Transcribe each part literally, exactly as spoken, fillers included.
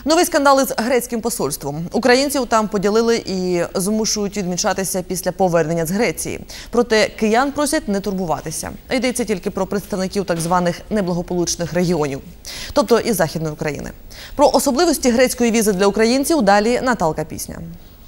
Новий скандал із грецьким посольством. Українців там поділили і змушують відмічатися після повернення з Греції. Проте киян просять не турбуватися. Йдеться тільки про представників так званих неблагополучних регіонів, тобто із Західної України. Про особливості грецької візи для українців далі Наталка Пісня.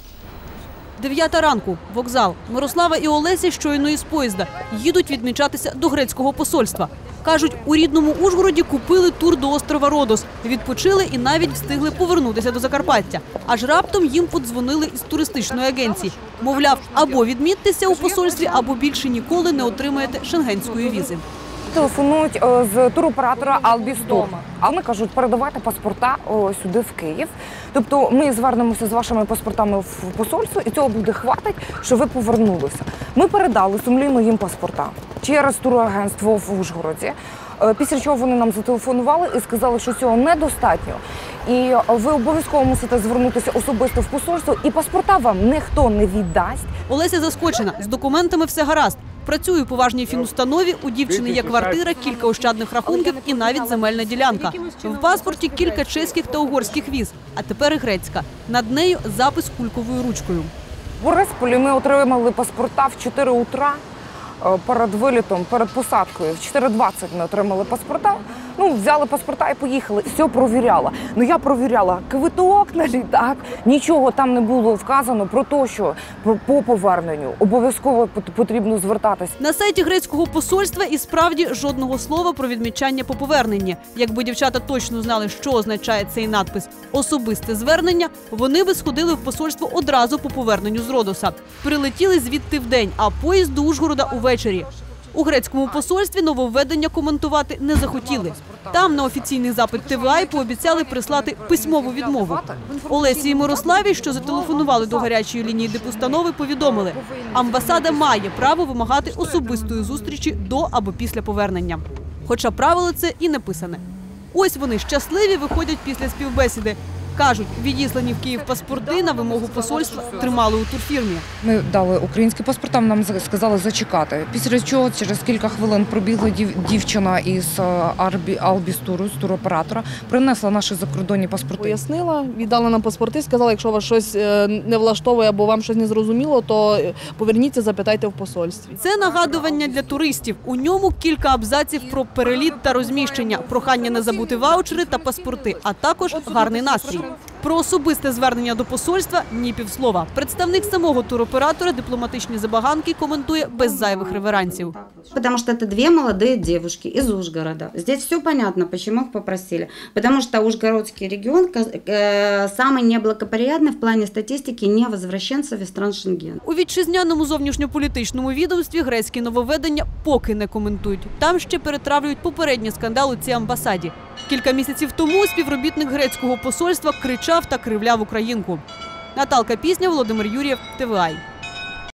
Дев'ята ранку. Вокзал. Мирослава і Олеся щойно із поїзда. Їдуть відмічатися до грецького посольства. Кажуть, у рідному Ужгороді купили тур до острова Родос. Відпочили і навіть встигли повернутися до Закарпаття. Аж раптом їм подзвонили із туристичної агенції. Мовляв, або відміттеся у посольстві, або більше ніколи не отримаєте шенгенської візи. Телефонують з туроператора Албістур. А вони кажуть, передавайте паспорта сюди, в Київ. Тобто ми звернемося з вашими паспортами в посольство, і цього буде хватить, що ви повернулися. Ми передали сумлінно їм паспорта через турагентство в Ужгороді. Після чого вони нам зателефонували і сказали, що цього недостатньо. І ви обов'язково мусите звернутися особисто в посольство, і паспорта вам ніхто не віддасть. Олеся заскочена. З документами все гаразд. Працює у поважній фінустанові, у дівчини є квартира, кілька ощадних рахунків і навіть земельна ділянка. В паспорті кілька чеських та угорських віз, а тепер і грецька. Над нею запис кульковою ручкою. В Борисполі ми отримали паспорта в чотири утра перед вилітом, перед посадкою. В чотири двадцять ми отримали паспорта. Ну, взяли паспорта і поїхали. Все провіряла. Ну, я провіряла квиток на літак. Нічого там не було вказано про те, що по поверненню обов'язково потрібно звертатись. На сайті грецького посольства і справді жодного слова про відмічання по поверненні. Якби дівчата точно знали, що означає цей надпис «Особисте звернення», вони би сходили в посольство одразу по поверненню з Родоса. Прилетіли звідти вдень, а поїзд до Ужгорода увечері. У грецькому посольстві нововведення коментувати не захотіли. Там на офіційний запит Т В А пообіцяли прислати письмову відмову. Олесі і Мирославі, що зателефонували до гарячої лінії дипустанови, повідомили, амбасада має право вимагати особистої зустрічі до або після повернення. Хоча правило це і написане. Ось вони щасливі виходять після співбесіди. Кажуть, відіслані в Київ паспорти на вимогу посольства тримали у турфірмі. Ми дали українські паспорти, нам сказали зачекати. Після чого через кілька хвилин пробігла дівчина із Албістуру, з туроператора, принесла наші закордонні паспорти. Пояснила, віддала нам паспорти, сказала, якщо вас щось не влаштовує або вам щось не зрозуміло, то поверніться, запитайте в посольстві. Це нагадування для туристів. У ньому кілька абзаців про переліт та розміщення, прохання не забути ваучери та паспорти, а також гарний настрій. Про особисте звернення до посольства – ні півслова. Представник самого туроператора дипломатичні забаганки коментує без зайвих реверансів. Потому что это две молодые девушки из Ужгорода. Здесь все понятно, почему их попросили. Потому что Ужгородский регион самый неблагоприятный в плане статистики невозвращенцев из стран Шенген. У вітчизняному зовнішньополітичному відомстві грецькі нововведення поки не коментують. Там ще перетравлюють попередній скандал у цій амбасаді. Кілька місяців тому співробітник грецького посольства кричав та кривляв українку. Наталка Пісня, Володимир Юрєв, Т В А.